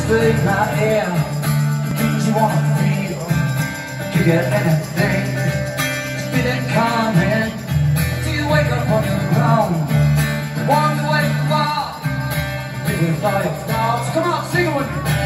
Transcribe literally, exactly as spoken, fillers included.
whisper in my ear things you wanna feel. You get anything, feel it coming till you wake up on your own. Wonder where you are, living by your thoughts. Come on, sing it with me.